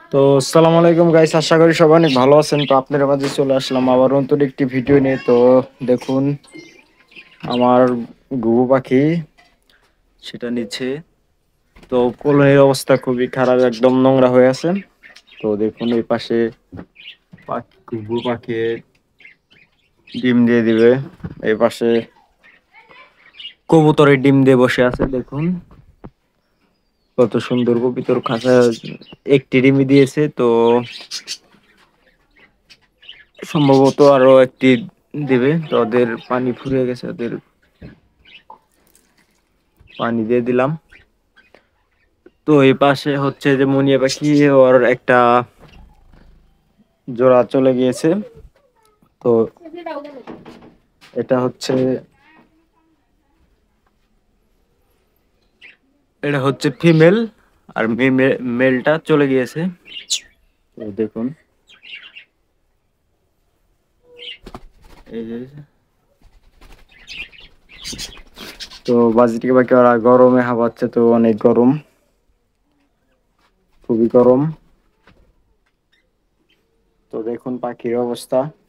তো আসসালামু আলাইকুম গাইস, আশা করি সবাই অনেক ভালো আছেন। তো আপনাদের মাঝে চলে আসলাম আবার নতুন একটি ভিডিও নিয়ে। তো দেখুন আমার ঘুঘু পাখি সেটা নিচে। তো কলোনির অবস্থা খুবই খারাপ, একদম নোংরা হয়ে আছে। তো দেখুন এই পাশে ঘুঘু পাখি ডিম দিয়ে দিবে, এই পাশে কবুতরের ডিম দিয়ে বসে আছে। দেখুন কত সুন্দর কবুতর খাঁচা, একটি ডিমই দিয়েছে। তো সম্ভবত আরো একটি দিবে। তো ওদের পানি ফুরিয়ে গেছে, ওদের পানি দিয়ে দিলাম। তো এই পাশে হচ্ছে যে মুনিয়া পাখি, ওর একটা জোড়া চলে গিয়েছে। তো এটা হচ্ছে এটা হচ্ছে ফিমেল, আর মেলটা চলে গিয়েছে। তো দেখুন এই যে। তো বাজিটিকে বাকি ওরা গরমে হাঁপাচ্ছে, তো অনেক গরম, খুবই গরম। তো দেখুন পাখির অবস্থা।